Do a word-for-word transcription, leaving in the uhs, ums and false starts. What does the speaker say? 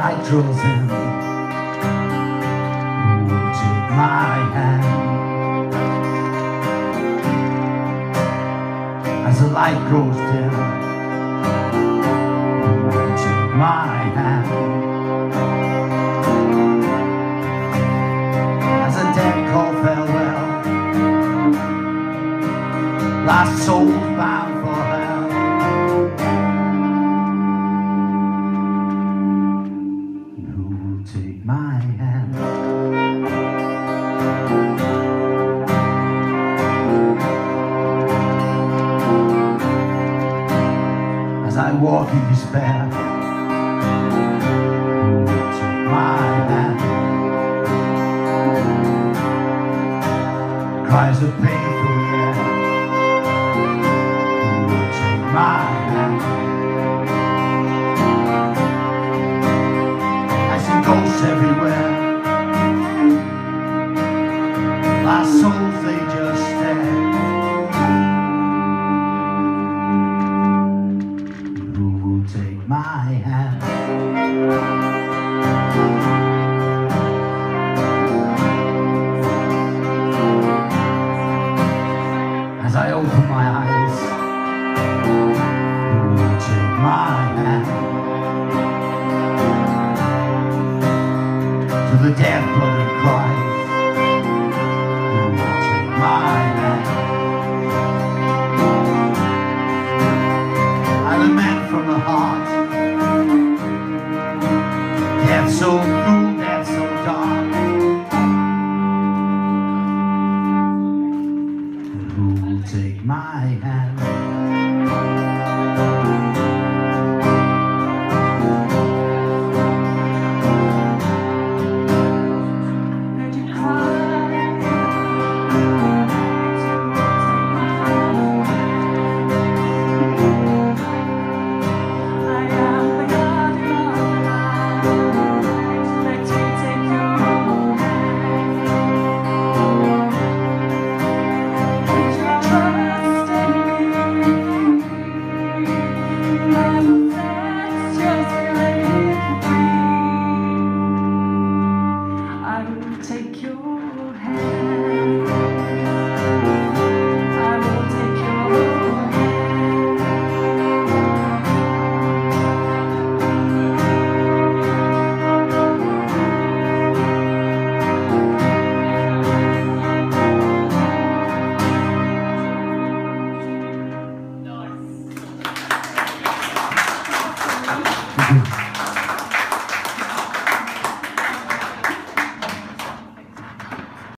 night draws in, who will take my hand? As the light grows dim, who will take my hand? As a dead call farewell, last souls bound for hell, who will take my hand? As I walk in despair, who will take my hand? Cries of painful air, who will take my hand? I see ghosts everywhere, lost souls they just stare. Who will take my hand? As I open my eyes, who will take my hand? To the death-blooded cries, who will take my hand? I lament from the heart, death so cruel, death so dark. Who will take my hand? Thank you.